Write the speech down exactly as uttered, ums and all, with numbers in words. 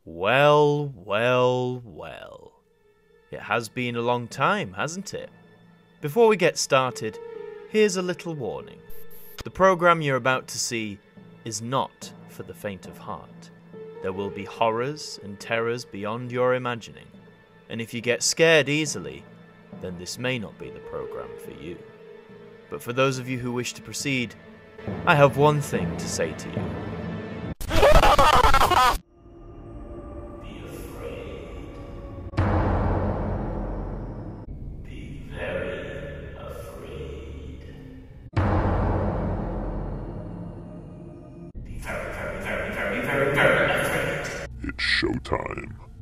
Well, well, well. It has been a long time, hasn't it? Before we get started, here's a little warning. The programme you're about to see is not for the faint of heart. There will be horrors and terrors beyond your imagining, and if you get scared easily, then this may not be the programme for you. But for those of you who wish to proceed, I have one thing to say to you. Be afraid. Be very afraid. Be very, very, very, very, very, very afraid. It's showtime.